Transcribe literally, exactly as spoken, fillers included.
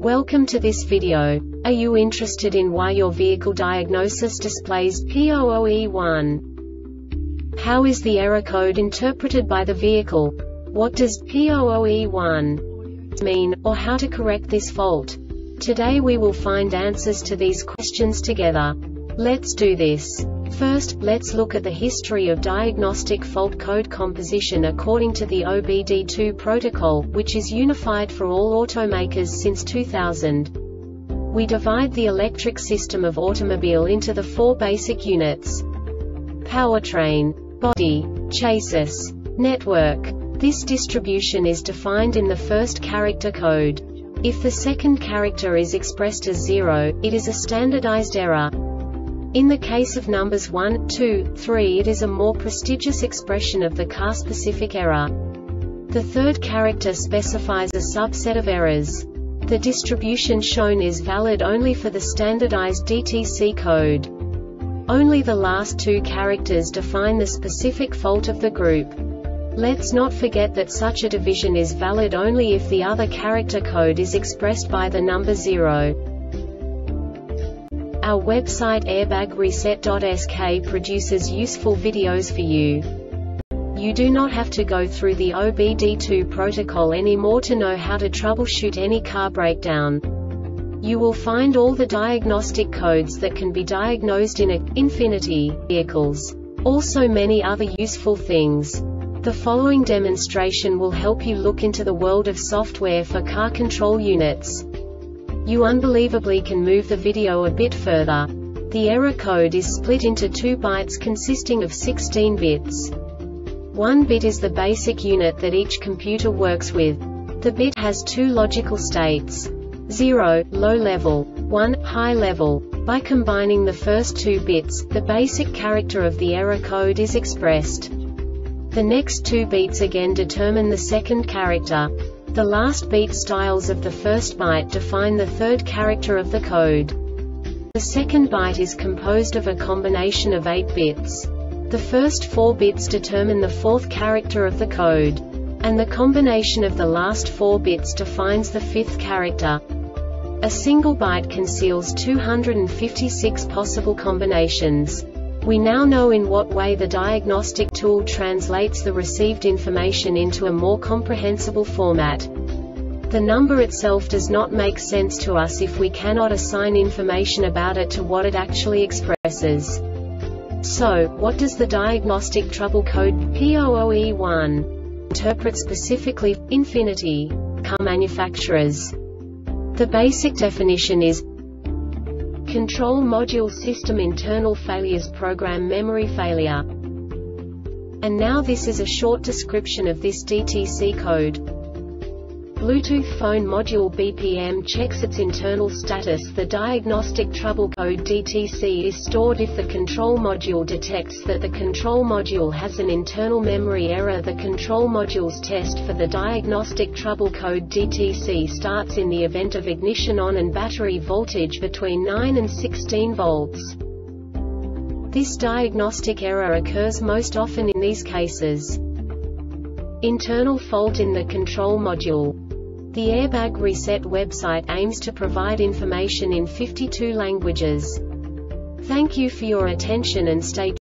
Welcome to this video. Are you interested in why your vehicle diagnosis displays P zero zero E one? How is the error code interpreted by the vehicle? What does P zero zero E one mean, or how to correct this fault? Today we will find answers to these questions together. Let's do this. First, let's look at the history of diagnostic fault code composition according to the O B D two protocol, which is unified for all automakers since two thousand. We divide the electric system of automobile into the four basic units: powertrain, body, chassis, network. This distribution is defined in the first character code. If the second character is expressed as zero, it is a standardized error. In the case of numbers one, two, three, it is a more prestigious expression of the car-specific error. The third character specifies a subset of errors. The distribution shown is valid only for the standardized D T C code. Only the last two characters define the specific fault of the group. Let's not forget that such a division is valid only if the other character code is expressed by the number zero. Our website airbag reset dot S K produces useful videos for you. You do not have to go through the O B D two protocol anymore to know how to troubleshoot any car breakdown. You will find all the diagnostic codes that can be diagnosed in a Infiniti vehicles. Also many other useful things. The following demonstration will help you look into the world of software for car control units. You unbelievably can move the video a bit further. The error code is split into two bytes consisting of sixteen bits. One bit is the basic unit that each computer works with. The bit has two logical states: zero, low level, one, high level. By combining the first two bits, the basic character of the error code is expressed. The next two beats again determine the second character. The last beat styles of the first byte define the third character of the code. The second byte is composed of a combination of eight bits. The first four bits determine the fourth character of the code. And the combination of the last four bits defines the fifth character. A single byte conceals two hundred fifty-six possible combinations. We now know in what way the diagnostic tool translates the received information into a more comprehensible format. The number itself does not make sense to us if we cannot assign information about it to what it actually expresses. So, what does the diagnostic trouble code P zero zero E one interpret specifically for Infiniti car manufacturers? The basic definition is Control Module System Internal Failures Program Memory Failure. And now this is a short description of this D T C code. Bluetooth Phone Module B P M checks its internal status. The diagnostic trouble code D T C is stored if the control module detects that the control module has an internal memory error. The control module's test for the diagnostic trouble code D T C starts in the event of ignition on and battery voltage between nine and sixteen volts. This diagnostic error occurs most often in these cases: internal fault in the control module. The Airbag Reset website aims to provide information in fifty-two languages. Thank you for your attention and stay tuned.